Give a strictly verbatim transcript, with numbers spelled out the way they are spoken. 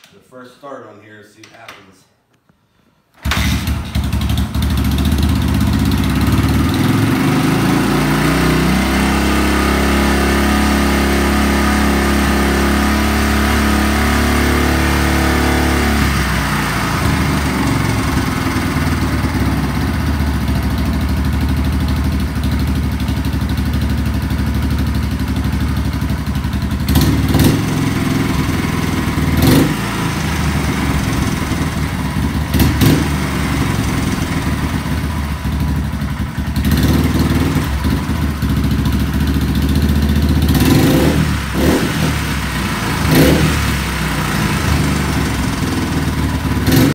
the first start on here, see what happens.